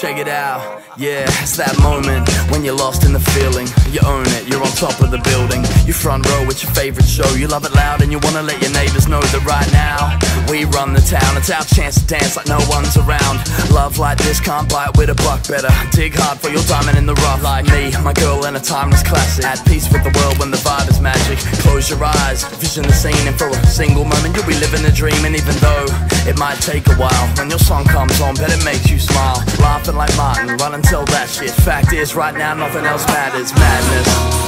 Check it out, yeah, it's that moment when you're lost in the feeling. You own it, you're on top of the building. You front row, it's your favorite show. You love it loud and you wanna let your neighbors know that right now we run the town. It's our chance to dance like no one's around. Love like this can't buy it with a buck. Better dig hard for your diamond in the rough. Like me, my girl, and a timeless classic. At peace with the world when the vibe is magic. Close your eyes, vision the scene, and for a single moment you'll be living a dream. And even though it might take a while, when your song comes on, bet it makes you smile. Laughing like Martin, run and tell that shit. Fact is, right now nothing else matters. Madness.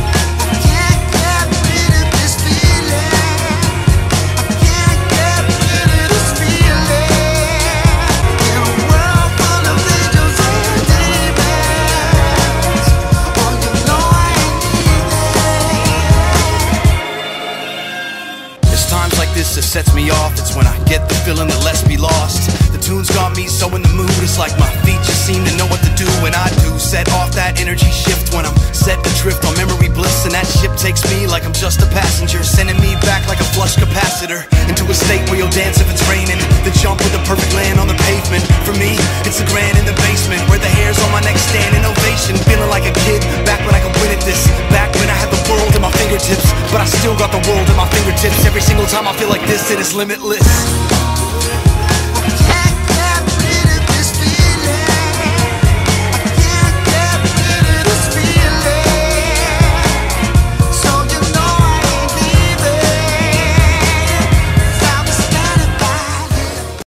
Times like this that sets me off. It's when I get the feeling that lets me lost. The tune's got me so in the mood. It's like my feet just seem to know what to do. And I do set off that energy shift when I'm set adrift on memory bliss. And that ship takes me like I'm just a passenger, sending me back like a flush capacitor into a state where you'll dance if it's raining. The jump with the perfect land on the pavement. For me, it's the grand in the basement where the hairs on my neck stand in ovation. Feeling like a kid back when I could win at this. Back when I had the world at my fingertips, but I still got the world at my fingertips. Every single time I feel like this, it is limitless.